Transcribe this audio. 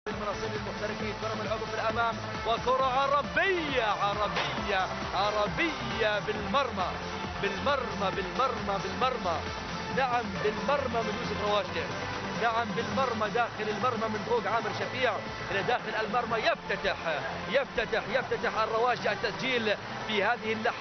المناصب المحترفين، كرة ملعوبة في الأمام وكرة عربية عربية عربية بالمرمى بالمرمى بالمرمى بالمرمى. نعم بالمرمى من يوسف رواشد، نعم بالمرمى داخل المرمى من فوق عامر شفيع إلى داخل المرمى. يفتتح الرواشد التسجيل في هذه اللحظة.